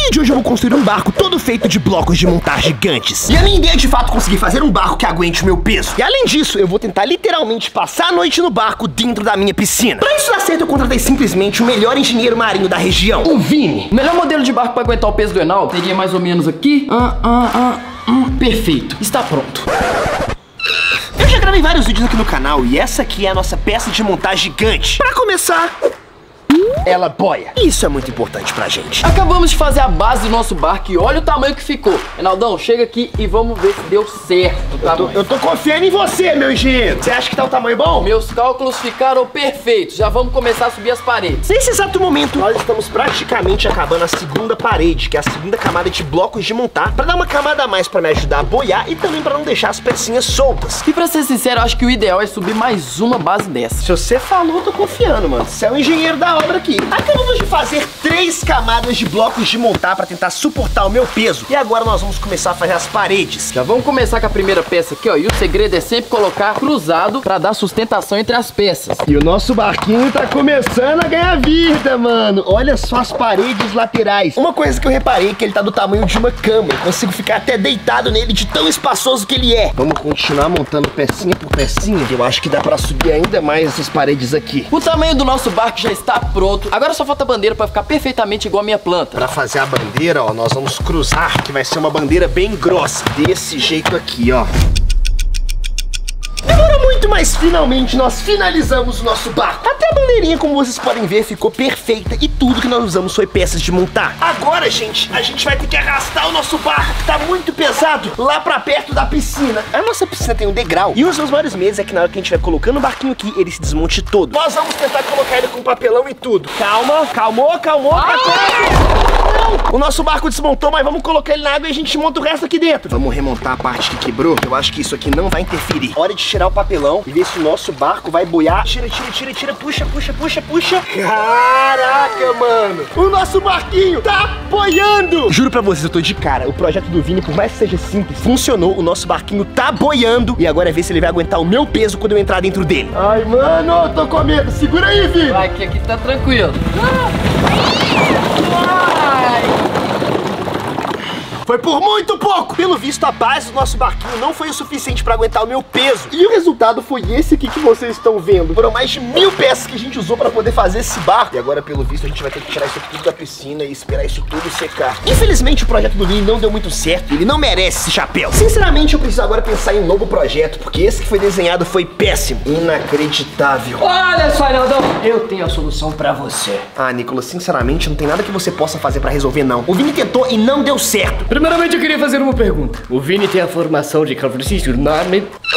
vídeo de hoje eu vou construir um barco todo feito de blocos de montar gigantes. E a minha ideia é de fato conseguir fazer um barco que aguente o meu peso. E além disso, eu vou tentar literalmente passar a noite no barco dentro da minha piscina. Pra isso dar certo, eu contratei simplesmente o melhor engenheiro marinho da região, o Vini. O melhor modelo de barco pra aguentar o peso do Enal teria mais ou menos aqui. Perfeito, está pronto. Eu já gravei vários vídeos aqui no canal e essa aqui é a nossa peça de montar gigante. Pra começar, ela boia. Isso é muito importante pra gente. Acabamos de fazer a base do nosso barco e olha o tamanho que ficou. Enaldão, chega aqui e vamos ver se deu certo o tamanho. Eu tô confiando em você, meu engenheiro. Você acha que tá um tamanho bom? Meus cálculos ficaram perfeitos. Já vamos começar a subir as paredes. Nesse exato momento, nós estamos praticamente acabando a segunda parede, que é a segunda camada de blocos de montar, pra dar uma camada a mais pra me ajudar a boiar e também pra não deixar as pecinhas soltas. E pra ser sincero, eu acho que o ideal é subir mais uma base dessa. Se você falou, eu tô confiando, mano. Você é o engenheiro da obra aqui. Acabamos de fazer 3 camadas de blocos de montar pra tentar suportar o meu peso. E agora nós vamos começar a fazer as paredes. Já vamos começar com a primeira peça aqui, ó. E o segredo é sempre colocar cruzado pra dar sustentação entre as peças. E o nosso barquinho tá começando a ganhar vida, mano. Olha só as paredes laterais. Uma coisa que eu reparei é que ele tá do tamanho de uma cama. Eu consigo ficar até deitado nele de tão espaçoso que ele é. Vamos continuar montando pecinha por pecinha. Eu acho que dá pra subir ainda mais essas paredes aqui. O tamanho do nosso barco já está pronto. Agora só falta a bandeira pra ficar perfeitamente igual a minha planta. Pra fazer a bandeira, ó, nós vamos cruzar, que vai ser uma bandeira bem grossa. Desse jeito aqui, ó. Demorou muito, mas finalmente nós finalizamos o nosso barco. Até a bandeirinha, como vocês podem ver, ficou perfeita e tudo que nós usamos foi peças de montar. Agora, gente, a gente vai ter que arrastar o nosso barco, que tá muito pesado, lá pra perto da piscina. A nossa piscina tem um degrau e um dos meus maiores medos é que na hora que a gente vai colocando o barquinho aqui, ele se desmonte todo. Nós vamos tentar colocar ele com papelão e tudo. Calma, calmou. O nosso barco desmontou, mas vamos colocar ele na água e a gente monta o resto aqui dentro. Vamos remontar a parte que quebrou. Eu acho que isso aqui não vai interferir. Hora de tirar o papelão e ver se o nosso barco vai boiar. Tira, puxa. Caraca, mano. O nosso barquinho tá boiando. Juro pra vocês, eu tô de cara. O projeto do Vini, por mais que seja simples, funcionou. O nosso barquinho tá boiando. E agora é ver se ele vai aguentar o meu peso quando eu entrar dentro dele. Ai, mano, eu tô com medo. Segura aí, Vini. Vai, que aqui tá tranquilo. Foi por muito pouco! Pelo visto, a base do nosso barquinho não foi o suficiente pra aguentar o meu peso. E o resultado foi esse aqui que vocês estão vendo. Foram mais de 1000 peças que a gente usou pra poder fazer esse barco. E agora, pelo visto, a gente vai ter que tirar isso aqui tudo da piscina e esperar isso tudo secar. Infelizmente, o projeto do Vini não deu muito certo. Ele não merece esse chapéu. Sinceramente, eu preciso agora pensar em um novo projeto, porque esse que foi desenhado foi péssimo. Inacreditável. Olha só, Enaldão, eu tenho a solução pra você. Ah, Nicolas, sinceramente, não tem nada que você possa fazer pra resolver, não. O Vini tentou e não deu certo. Primeiramente, eu queria fazer uma pergunta. O Vini tem a formação de carniceiro, não é?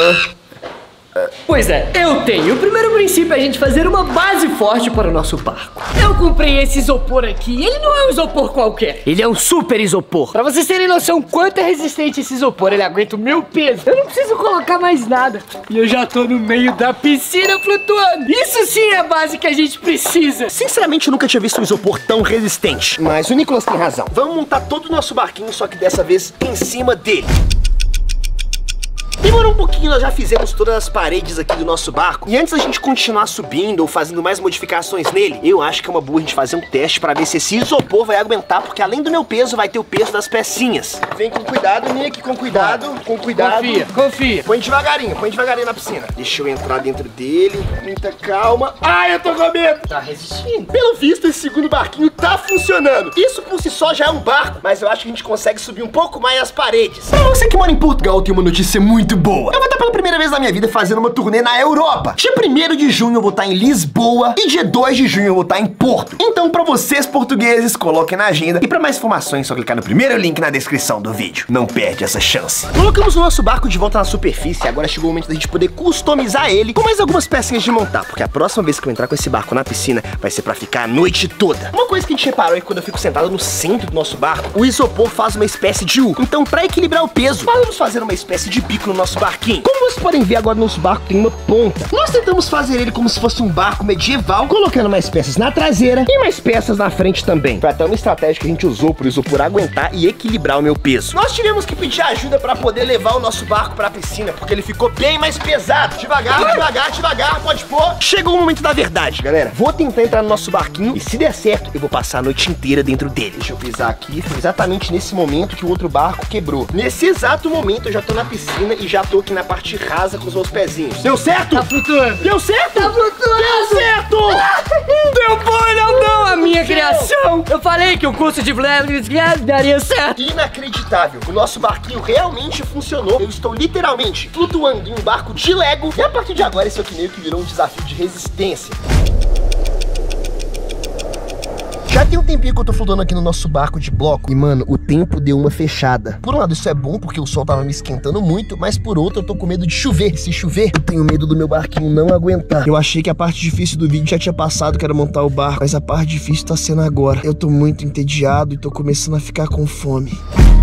Pois é, eu tenho. O primeiro princípio é a gente fazer uma base forte para o nosso barco. Eu comprei esse isopor aqui. Ele não é um isopor qualquer. Ele é um super isopor. Pra vocês terem noção quanto é resistente esse isopor, ele aguenta o meu peso. Eu não preciso colocar mais nada. E eu já tô no meio da piscina flutuando. Isso sim é a base que a gente precisa. Sinceramente, eu nunca tinha visto um isopor tão resistente. Mas o Nicolas tem razão. Vamos montar todo o nosso barquinho, só que dessa vez em cima dele. Demorou um pouquinho, nós já fizemos todas as paredes aqui do nosso barco. E antes da gente continuar subindo ou fazendo mais modificações nele, eu acho que é uma boa a gente fazer um teste pra ver se esse isopor vai aguentar, porque além do meu peso, vai ter o peso das pecinhas. Vem com cuidado, Nick, com cuidado, com cuidado. Confia. Põe devagarinho na piscina. Deixa eu entrar dentro dele, muita calma. Ai, eu tô com medo. Tá resistindo. Pelo visto, esse segundo barquinho tá funcionando. Isso por si só já é um barco, mas eu acho que a gente consegue subir um pouco mais as paredes. Pra você que mora em Portugal, eu tenho uma notícia muito boa. Eu vou estar pela primeira vez na minha vida fazendo uma turnê na Europa. Dia 1º de junho eu vou estar em Lisboa e dia 2 de junho eu vou estar em Porto. Então, pra vocês portugueses, coloquem na agenda. E pra mais informações, é só clicar no primeiro link na descrição do vídeo. Não perde essa chance. Colocamos o nosso barco de volta na superfície e agora chegou o momento da gente poder customizar ele com mais algumas pecinhas de montar, porque a próxima vez que eu entrar com esse barco na piscina vai ser pra ficar a noite toda. Uma coisa que a gente reparou é que quando eu fico sentado no centro do nosso barco, o isopor faz uma espécie de U. Então, pra equilibrar o peso, vamos fazer uma espécie de bico no nosso barquinho. Como vocês podem ver, agora nosso barco tem uma ponta. Nós tentamos fazer ele como se fosse um barco medieval, colocando mais peças na traseira e mais peças na frente também. Foi até uma estratégia que a gente usou pro isopor aguentar e equilibrar o meu peso. Nós tivemos que pedir ajuda pra poder levar o nosso barco pra piscina, porque ele ficou bem mais pesado. Devagar, devagar, devagar, pode pôr. Chegou o momento da verdade, galera. Vou tentar entrar no nosso barquinho e se der certo, eu vou passar a noite inteira dentro dele. Deixa eu pisar aqui. Foi exatamente nesse momento que o outro barco quebrou. Nesse exato momento eu já tô na piscina e já tô aqui na parte rasa com os meus pezinhos. Deu certo? Tá flutuando. Deu certo? Tá flutuando. Deu certo! Deu bom, não, a minha criação. Eu falei que o curso de Vladimir daria certo. Inacreditável. O nosso barquinho realmente funcionou. Eu estou literalmente flutuando em um barco de Lego. E a partir de agora, isso aqui meio que virou um desafio de resistência. Já tem um tempinho que eu tô flutuando aqui no nosso barco de bloco. E, mano, o tempo deu uma fechada. Por um lado, isso é bom, porque o sol tava me esquentando muito. Mas por outro, eu tô com medo de chover. E se chover, eu tenho medo do meu barquinho não aguentar. Eu achei que a parte difícil do vídeo já tinha passado, que era montar o barco. Mas a parte difícil tá sendo agora. Eu tô muito entediado e tô começando a ficar com fome.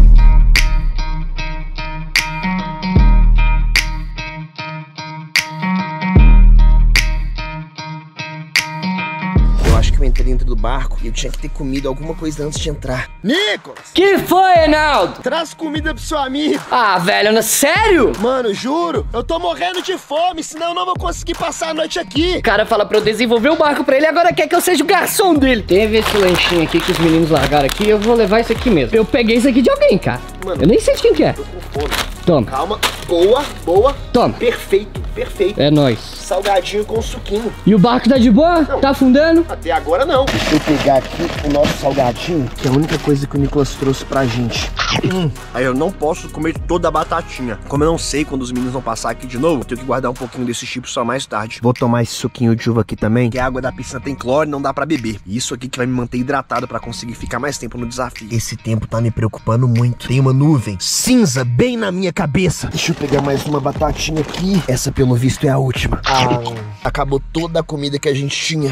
Eu entrei dentro do barco e eu tinha que ter comido alguma coisa antes de entrar. Nicolas! Que foi, Reinaldo? Traz comida pro seu amigo. Ah, velho, sério? Mano, juro, eu tô morrendo de fome, senão eu não vou conseguir passar a noite aqui. O cara fala pra eu desenvolver o barco pra ele, agora quer que eu seja o garçom dele. Teve esse lanchinho aqui que os meninos largaram aqui, eu vou levar isso aqui mesmo. Eu peguei isso aqui de alguém, cara. Mano, eu nem sei de quem que é. Tô com fome. Toma. Calma. Boa, boa. Toma. Perfeito, perfeito. É nóis. Salgadinho com suquinho. E o barco tá de boa? Não. Tá afundando? Até agora não. Deixa eu pegar aqui o nosso salgadinho, que é a única coisa que o Nicolas trouxe pra gente. Aí eu não posso comer toda a batatinha. Como eu não sei quando os meninos vão passar aqui de novo, eu tenho que guardar um pouquinho desse tipo só mais tarde. Vou tomar esse suquinho de uva aqui também, que a água da piscina tem cloro e não dá pra beber. E isso aqui que vai me manter hidratado pra conseguir ficar mais tempo no desafio. Esse tempo tá me preocupando muito. Tem uma nuvem cinza bem na minha cabeça. Deixa eu pegar mais uma batatinha aqui. Essa, pelo visto, é a última. Acabou toda a comida que a gente tinha.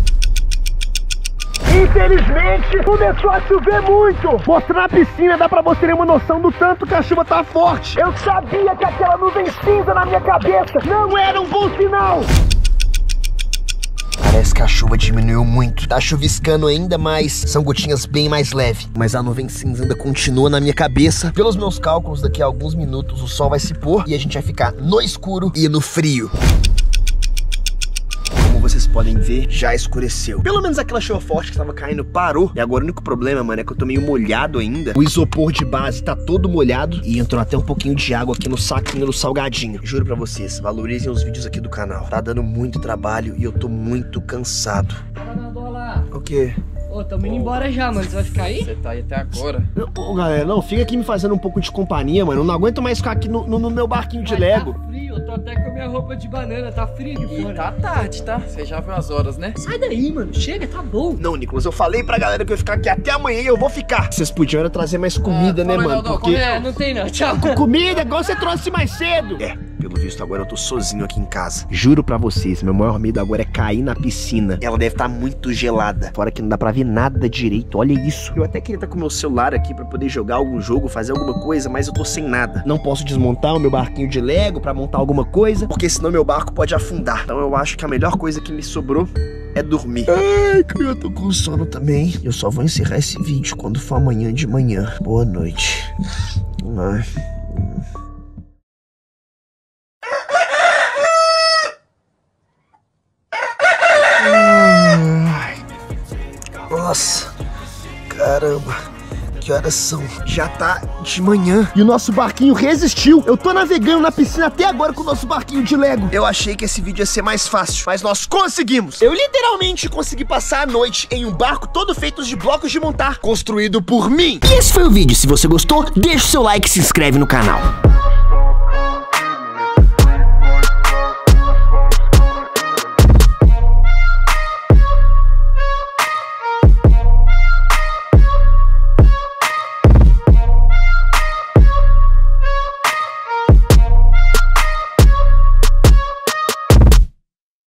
Infelizmente, começou a chover muito. Mostrando na piscina, dá pra você ter uma noção do tanto que a chuva tá forte. Eu sabia que aquela nuvem cinza na minha cabeça não era um bom sinal. Parece que a chuva diminuiu muito. Tá chuviscando ainda mais. São gotinhas bem mais leves. Mas a nuvem cinza ainda continua na minha cabeça. Pelos meus cálculos, daqui a alguns minutos o sol vai se pôr e a gente vai ficar no escuro e no frio. Como vocês podem ver, já escureceu. Pelo menos aquela chuva forte que tava caindo parou. E agora o único problema, mano, é que eu tô meio molhado ainda. O isopor de base tá todo molhado. E entrou até um pouquinho de água aqui no saquinho do salgadinho. Juro pra vocês, valorizem os vídeos aqui do canal. Tá dando muito trabalho e eu tô muito cansado. O quê? Ô, tamo indo embora já, mano. Você vai ficar aí? Você tá aí até agora. Ô, galera, não, fica aqui me fazendo um pouco de companhia, mano. Eu não aguento mais ficar aqui no meu barquinho de Lego. Tá frio, eu tô até com a minha roupa de banana, tá frio aqui E fora. tá tarde, tá? Você já viu as horas, né? Sai daí, mano. Chega, tá bom. Não, Nicolas, eu falei pra galera que eu ia ficar aqui até amanhã e eu vou ficar. Vocês podiam era trazer mais comida, né, mano? Porque... Não tem não, tchau. Comida, igual você trouxe mais cedo. É, pelo visto agora eu tô sozinho aqui em casa. Juro pra vocês, meu maior medo agora é cair na piscina. Ela deve estar muito gelada. Fora que não dá pra ver nada direito, olha isso. Eu até queria estar com o meu celular aqui pra poder jogar algum jogo, fazer alguma coisa, mas eu tô sem nada. Não posso desmontar o meu barquinho de Lego pra montar alguma coisa, porque senão meu barco pode afundar. Então eu acho que a melhor coisa que me sobrou é dormir. Ai, que eu tô com sono também. Eu só vou encerrar esse vídeo quando for amanhã de manhã. Boa noite. Ai. Nossa, caramba, que horas são? Já tá de manhã. E o nosso barquinho resistiu. Eu tô navegando na piscina até agora com o nosso barquinho de Lego. Eu achei que esse vídeo ia ser mais fácil, mas nós conseguimos. Eu literalmente consegui passar a noite em um barco todo feito de blocos de montar, construído por mim. E esse foi o vídeo. Se você gostou, deixa o seu like e se inscreve no canal.